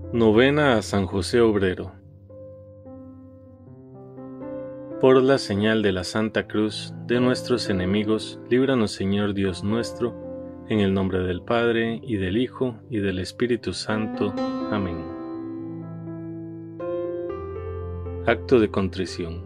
Novena a San José Obrero. Por la señal de la Santa Cruz de nuestros enemigos, líbranos, Señor Dios nuestro, en el nombre del Padre, y del Hijo, y del Espíritu Santo. Amén. Acto de contrición.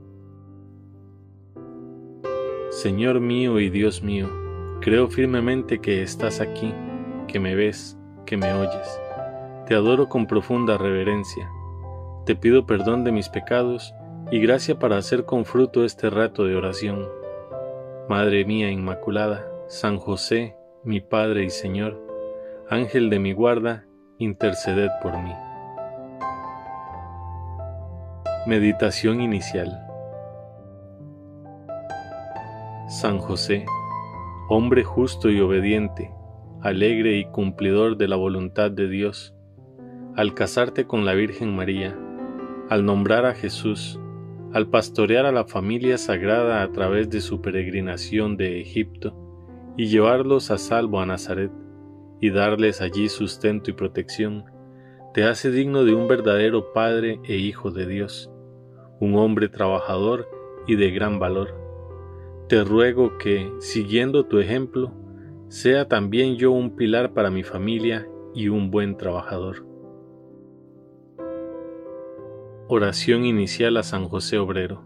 Señor mío y Dios mío, creo firmemente que estás aquí, que me ves, que me oyes. Te adoro con profunda reverencia. Te pido perdón de mis pecados y gracia para hacer con fruto este rato de oración. Madre mía Inmaculada, San José, mi Padre y Señor, Ángel de mi guarda, interceded por mí. Meditación inicial. San José, hombre justo y obediente, alegre y cumplidor de la voluntad de Dios, al casarte con la Virgen María, al nombrar a Jesús, al pastorear a la familia sagrada a través de su peregrinación de Egipto y llevarlos a salvo a Nazaret y darles allí sustento y protección, te hace digno de un verdadero Padre e Hijo de Dios, un hombre trabajador y de gran valor. Te ruego que, siguiendo tu ejemplo, sea también yo un pilar para mi familia y un buen trabajador. Oración inicial a San José Obrero.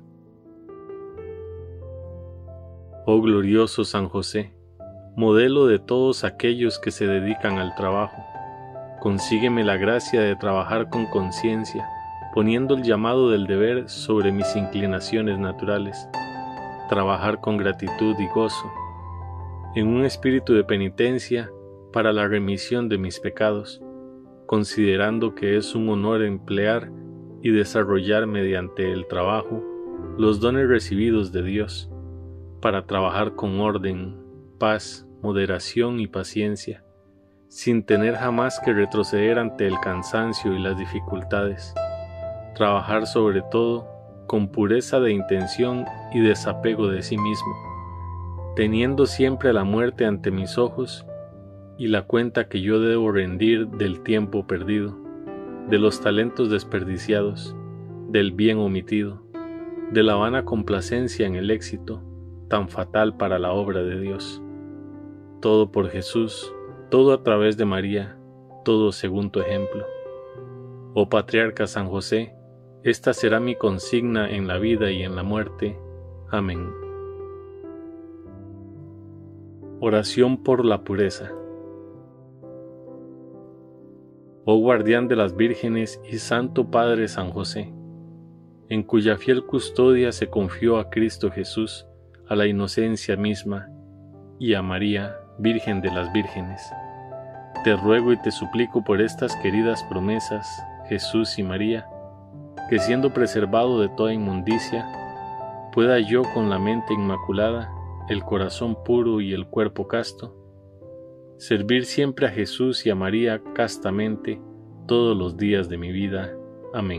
Oh glorioso San José, modelo de todos aquellos que se dedican al trabajo, consígueme la gracia de trabajar con conciencia, poniendo el llamado del deber sobre mis inclinaciones naturales, trabajar con gratitud y gozo, en un espíritu de penitencia para la remisión de mis pecados, considerando que es un honor emplear y desarrollar mediante el trabajo los dones recibidos de Dios, para trabajar con orden, paz, moderación y paciencia, sin tener jamás que retroceder ante el cansancio y las dificultades, trabajar sobre todo con pureza de intención y desapego de sí mismo, teniendo siempre la muerte ante mis ojos y la cuenta que yo debo rendir del tiempo perdido, de los talentos desperdiciados, del bien omitido, de la vana complacencia en el éxito, tan fatal para la obra de Dios. Todo por Jesús, todo a través de María, todo según tu ejemplo. Oh Patriarca San José, esta será mi consigna en la vida y en la muerte. Amén. Oración por la pureza. Oh guardián de las vírgenes y Santo Padre San José, en cuya fiel custodia se confió a Cristo Jesús, a la inocencia misma, y a María, Virgen de las Vírgenes, te ruego y te suplico por estas queridas promesas, Jesús y María, que siendo preservado de toda inmundicia, pueda yo con la mente inmaculada, el corazón puro y el cuerpo casto, servir siempre a Jesús y a María castamente todos los días de mi vida. Amén.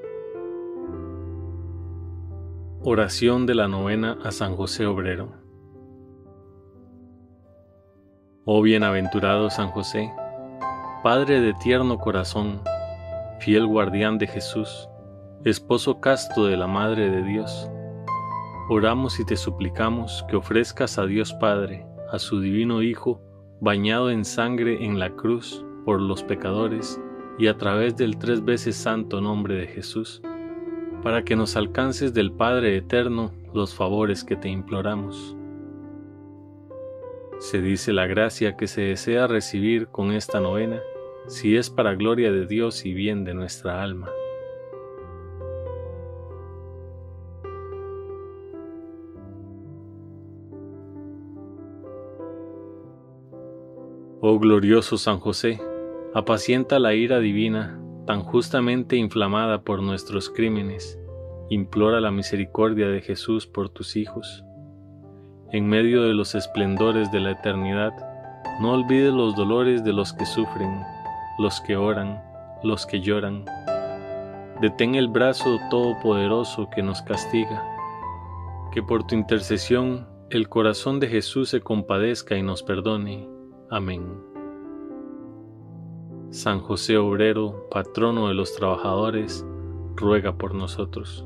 Oración de la novena a San José Obrero. Oh bienaventurado San José, Padre de tierno corazón, fiel guardián de Jesús, esposo casto de la Madre de Dios, oramos y te suplicamos que ofrezcas a Dios Padre, a su divino Hijo, bañado en sangre en la cruz por los pecadores y a través del 3 veces santo nombre de Jesús, para que nos alcances del Padre eterno los favores que te imploramos. Se dice la gracia que se desea recibir con esta novena, si es para gloria de Dios y bien de nuestra alma. Oh glorioso San José, apacienta la ira divina, tan justamente inflamada por nuestros crímenes, implora la misericordia de Jesús por tus hijos. En medio de los esplendores de la eternidad, no olvides los dolores de los que sufren, los que oran, los que lloran. Detén el brazo todopoderoso que nos castiga, que por tu intercesión el corazón de Jesús se compadezca y nos perdone. Amén. San José Obrero, patrono de los trabajadores, ruega por nosotros.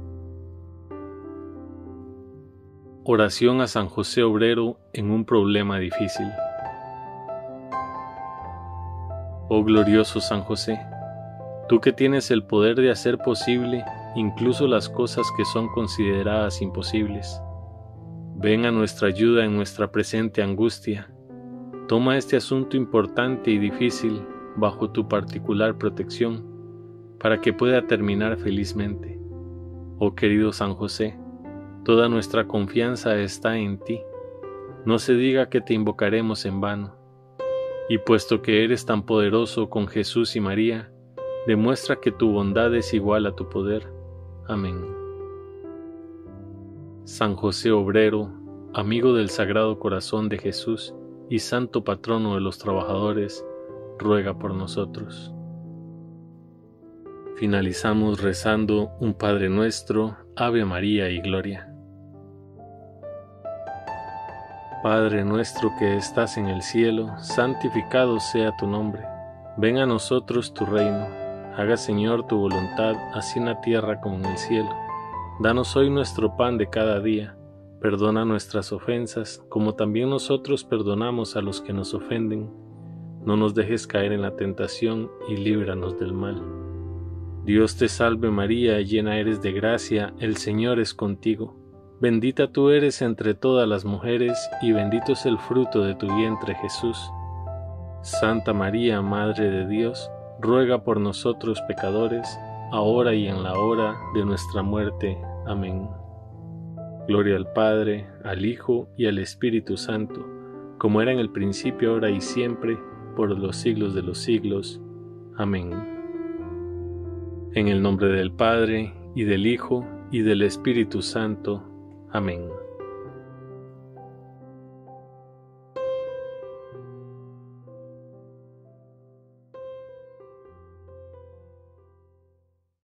Oración a San José Obrero en un problema difícil. Oh glorioso San José, tú que tienes el poder de hacer posible incluso las cosas que son consideradas imposibles, ven a nuestra ayuda en nuestra presente angustia. Toma este asunto importante y difícil bajo tu particular protección, para que pueda terminar felizmente. Oh querido San José, toda nuestra confianza está en ti. No se diga que te invocaremos en vano. Y puesto que eres tan poderoso con Jesús y María, demuestra que tu bondad es igual a tu poder. Amén. San José Obrero, amigo del Sagrado Corazón de Jesús y santo patrono de los trabajadores, ruega por nosotros. Finalizamos rezando un Padre Nuestro, Ave María y Gloria. Padre nuestro que estás en el cielo, santificado sea tu nombre. Venga a nosotros tu reino. Haga, Señor, tu voluntad, así en la tierra como en el cielo. Danos hoy nuestro pan de cada día. Perdona nuestras ofensas, como también nosotros perdonamos a los que nos ofenden. No nos dejes caer en la tentación y líbranos del mal. Dios te salve María, llena eres de gracia, el Señor es contigo. Bendita tú eres entre todas las mujeres, y bendito es el fruto de tu vientre Jesús. Santa María, Madre de Dios, ruega por nosotros pecadores, ahora y en la hora de nuestra muerte. Amén. Gloria al Padre, al Hijo y al Espíritu Santo, como era en el principio, ahora y siempre, por los siglos de los siglos. Amén. En el nombre del Padre, y del Hijo, y del Espíritu Santo. Amén.